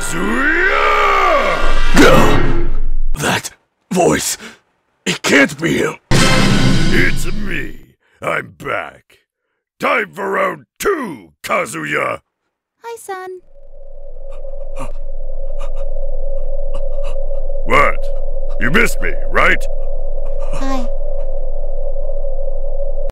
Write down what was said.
Kazuya! No! That voice! It can't be him! It's me! I'm back! Time for round 2, Kazuya! Hi, son. What? You missed me, right?